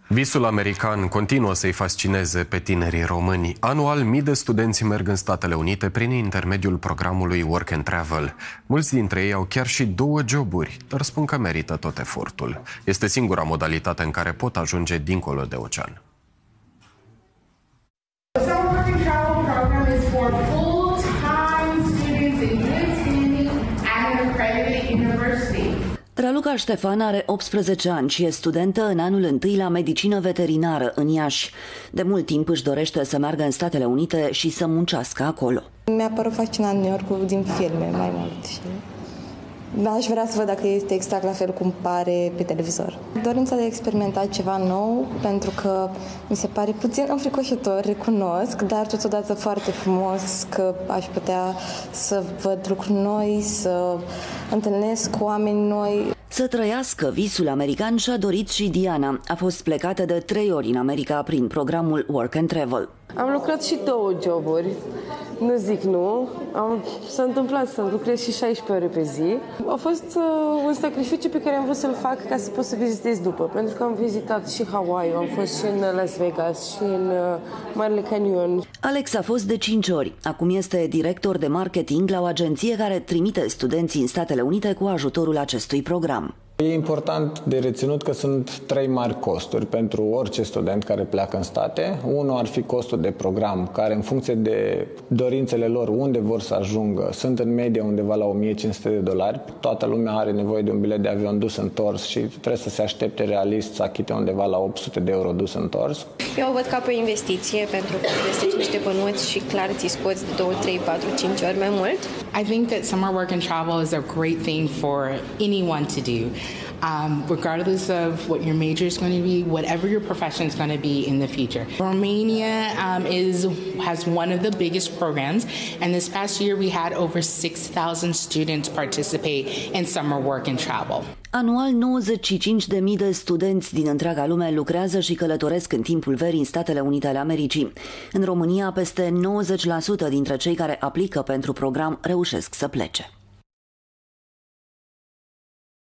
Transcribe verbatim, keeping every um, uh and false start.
Visul american continuă să-i fascineze pe tinerii români. Anual, mii de studenți merg în Statele Unite prin intermediul programului Work and Travel. Mulți dintre ei au chiar și două joburi, dar spun că merită tot efortul. Este singura modalitate în care pot ajunge dincolo de ocean. Raluca Ștefan are optsprezece ani și e studentă în anul întâi la medicină veterinară în Iași. De mult timp își dorește să meargă în Statele Unite și să muncească acolo. Mi-a părut fascinant New York din filme mai mult și aș vrea să văd dacă este exact la fel cum pare pe televizor. Dorința de a experimenta ceva nou, pentru că mi se pare puțin înfricoșător, recunosc, dar totodată foarte frumos că aș putea să văd lucruri noi, să întâlnesc cu oameni noi. Să trăiască visul american și-a dorit și Diana. A fost plecată de trei ori în America prin programul Work and Travel. Am lucrat și două joburi, nu zic nu, am, s-a întâmplat să lucrez și șaisprezece ore pe zi. A fost uh, un sacrificiu pe care am vrut să-l fac ca să pot să vizitez după, pentru că am vizitat și Hawaii, am fost și în Las Vegas și în uh, Marele Canyon. Alex a fost de cinci ori. Acum este director de marketing la o agenție care trimite studenții în Statele Unite cu ajutorul acestui program. E important de reținut că sunt trei mari costuri pentru orice student care pleacă în state. Unul ar fi costul de program, care în funcție de dorințele lor, unde vor să ajungă, sunt în medie undeva la o mie cinci sute de dolari. Toată lumea are nevoie de un bilet de avion dus întors și trebuie să se aștepte realist să achite undeva la opt sute de euro dus întors. Eu o văd ca pe o investiție, pentru că găsești niște bănuți și clar ți scoți de două, trei, patru, cinci ori mai mult. I think that summer work and travel is a great thing for anyone to do. Um, regardless of what your major is going to be, whatever your profession is going to be in the future. Romania um, is has one of the biggest programs, and this past year we had over six thousand students participate in summer work and travel. Anual, nouăzeci și cinci de mii de studenți din întreaga lume lucrează și călătoresc în timpul verii în Statele Unite ale Americii. În România, peste nouăzeci la sută dintre cei care aplică pentru program reușesc să plece.